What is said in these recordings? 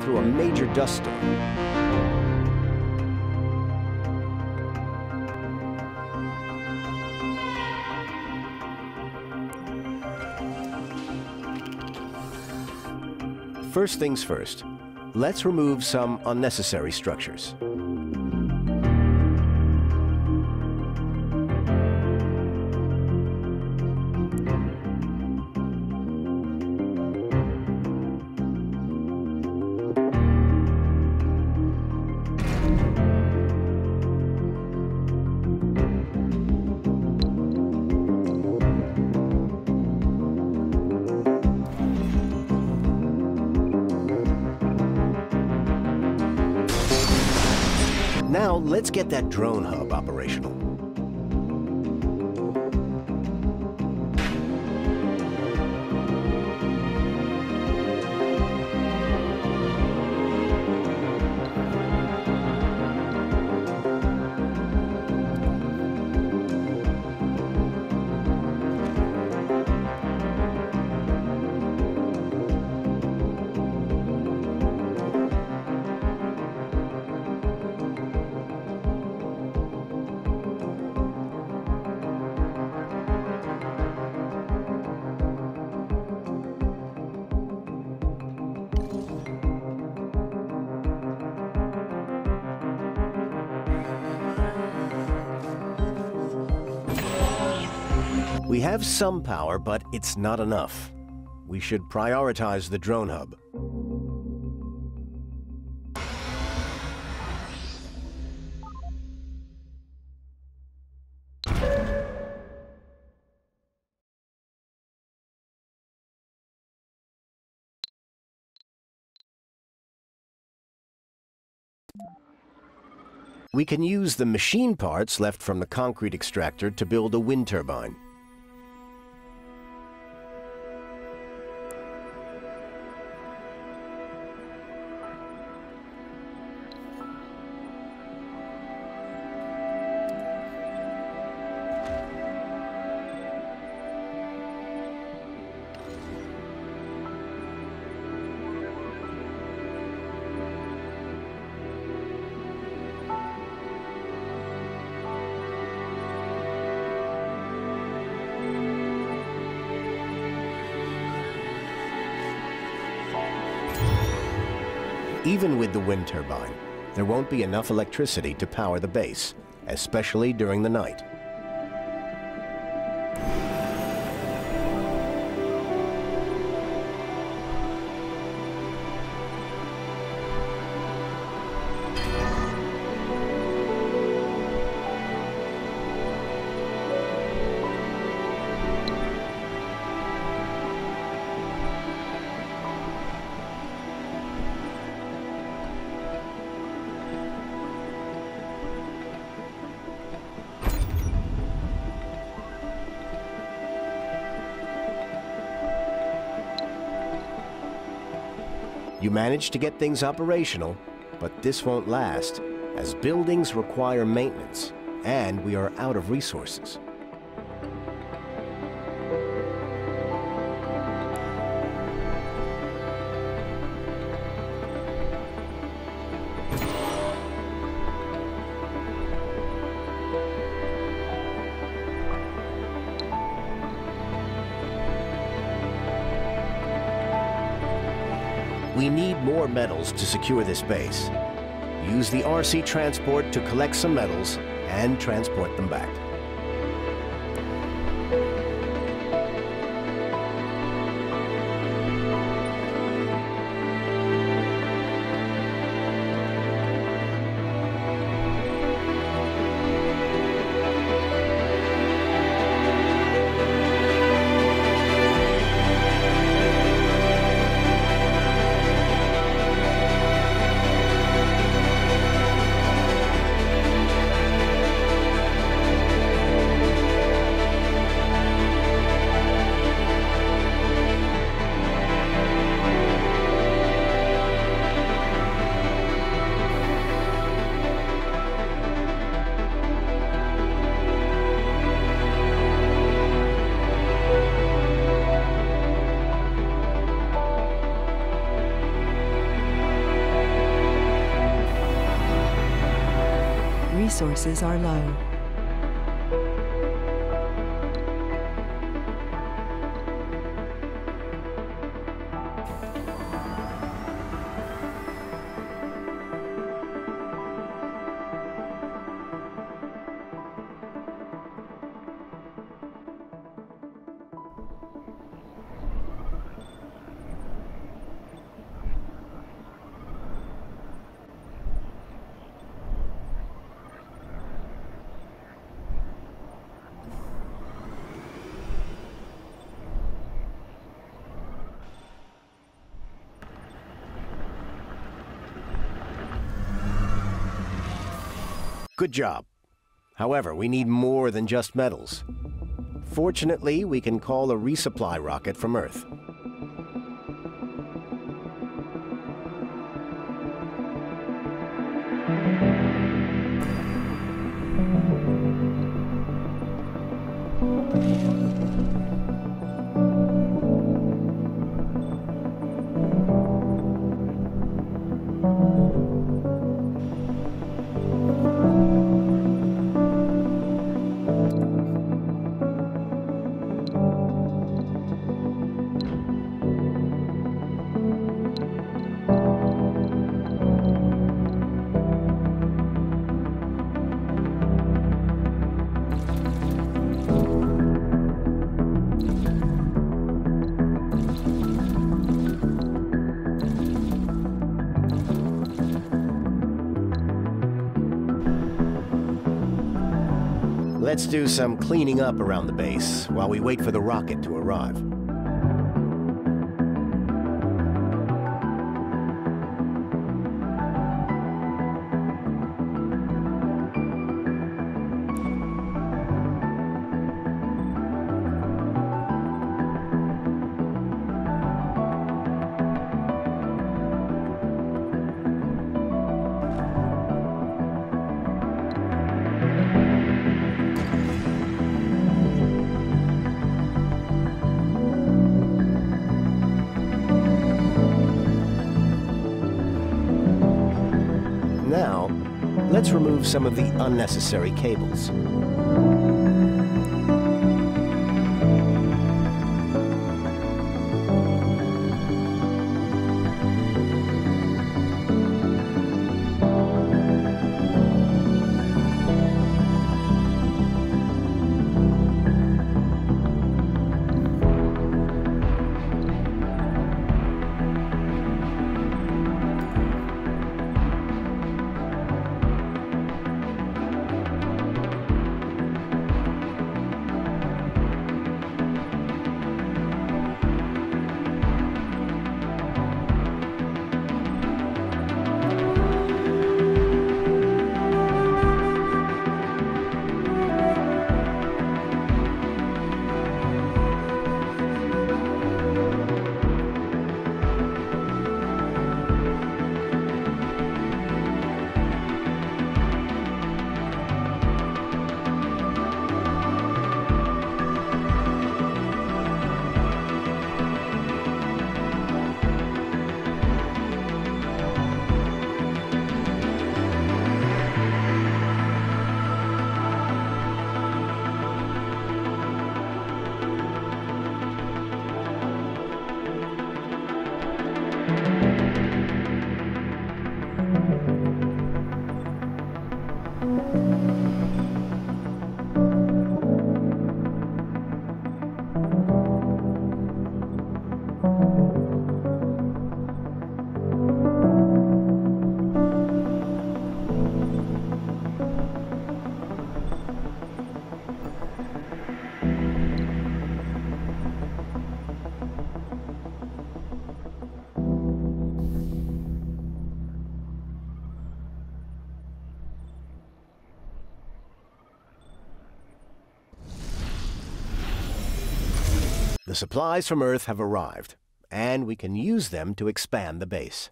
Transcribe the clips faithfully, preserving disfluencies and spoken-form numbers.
through a major dust storm. First things first, let's remove some unnecessary structures. Now, let's get that drone hub operational. We have some power, but it's not enough. We should prioritize the drone hub. We can use the machine parts left from the concrete extractor to build a wind turbine. Even with the wind turbine, there won't be enough electricity to power the base, especially during the night. You managed to get things operational, but this won't last, as buildings require maintenance, and we are out of resources. We need more metals to secure this base. Use the R C transport to collect some metals and transport them back. resources are low. Good job. However, we need more than just metals. Fortunately, we can call a resupply rocket from Earth. Let's do some cleaning up around the base while we wait for the rocket to arrive. Now, let's remove some of the unnecessary cables. The supplies from Earth have arrived, and we can use them to expand the base.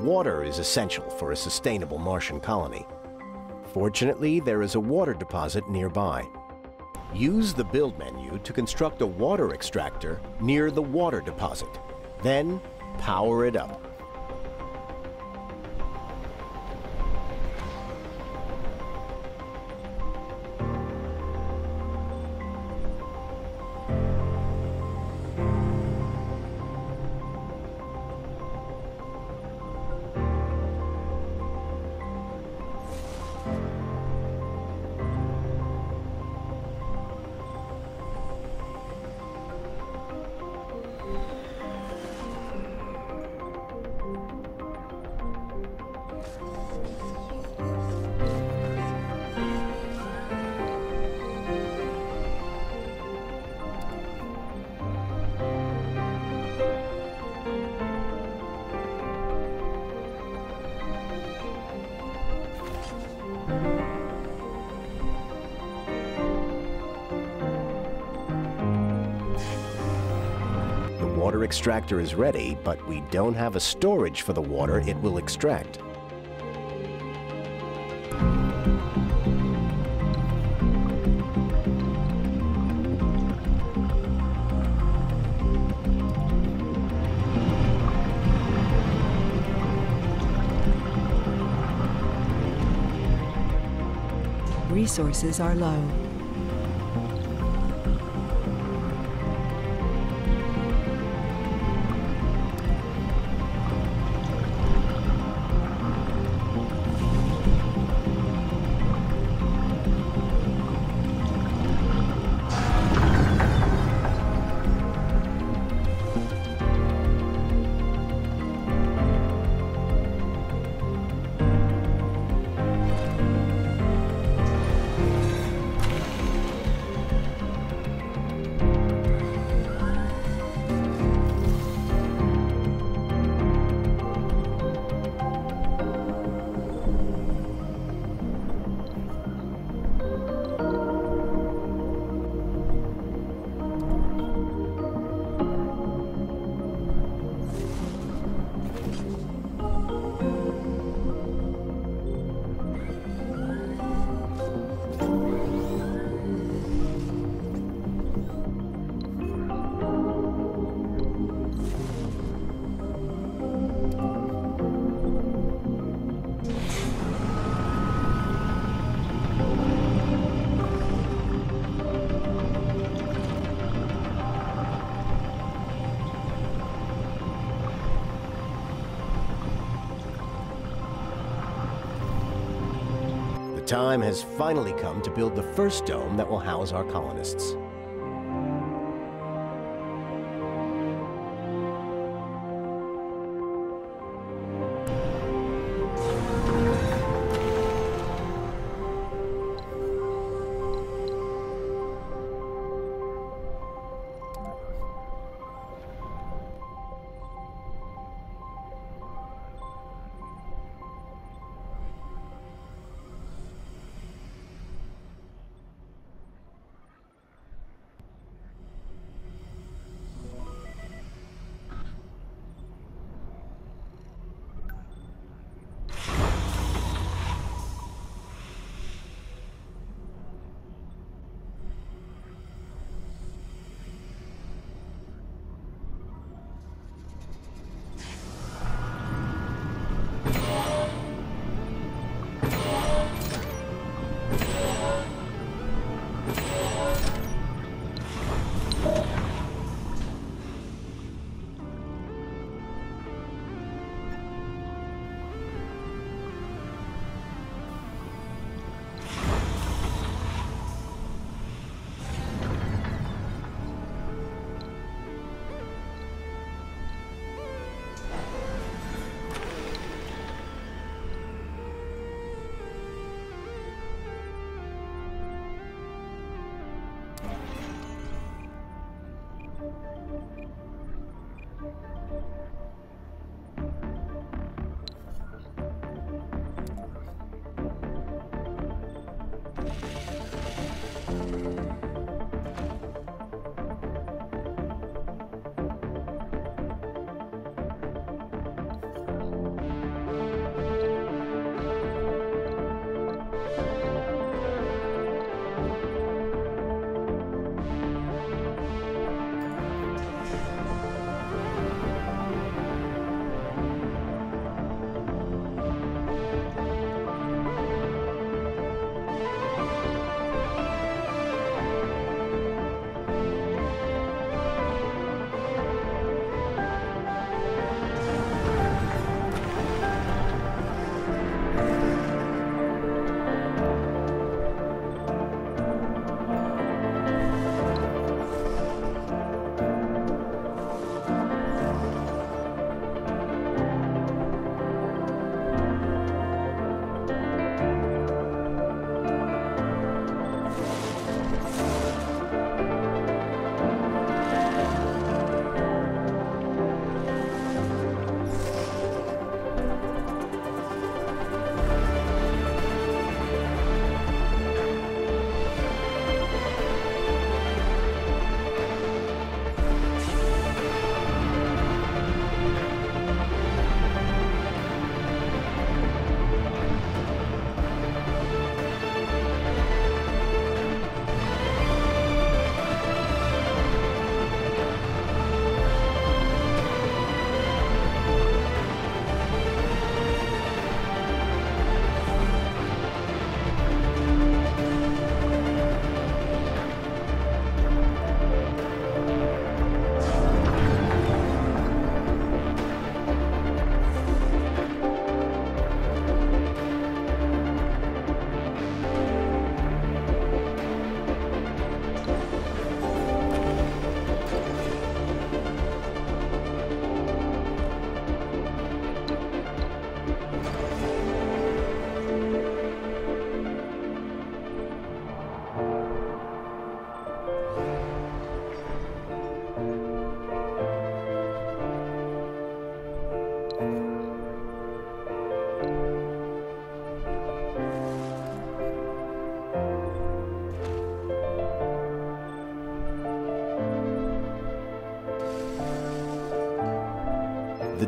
Water is essential for a sustainable Martian colony. Fortunately, there is a water deposit nearby. Use the Build menu to construct a water extractor near the water deposit. Then, power it up. The water extractor is ready, but we don't have a storage for the water it will extract. Resources are low. The time has finally come to build the first dome that will house our colonists.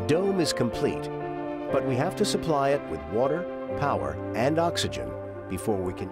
dome is complete, but we have to supply it with water, power, and oxygen before we can...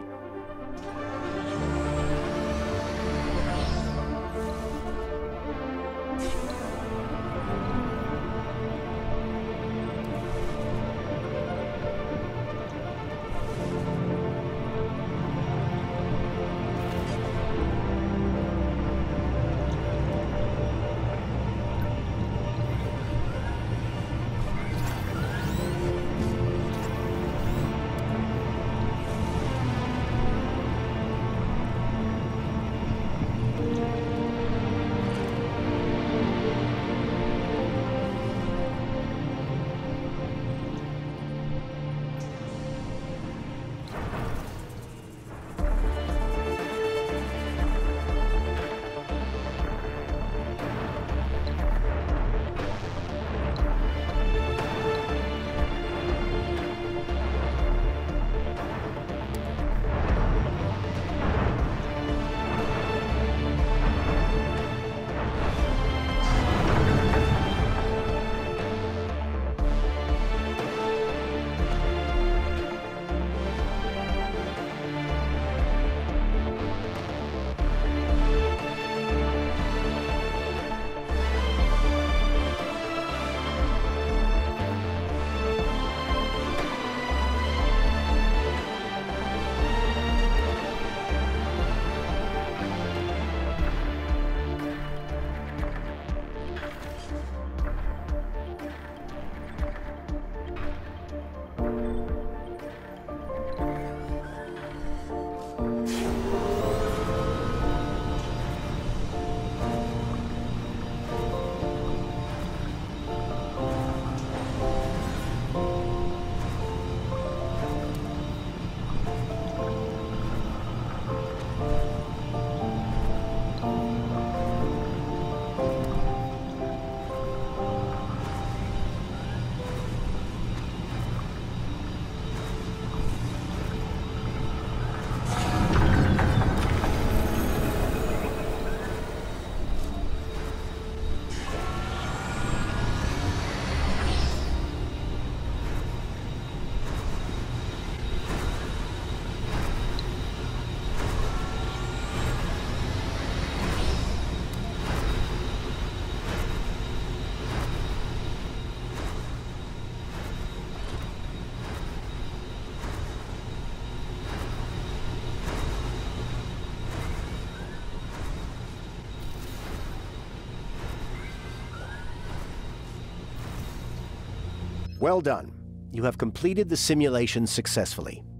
Well done. You have completed the simulation successfully.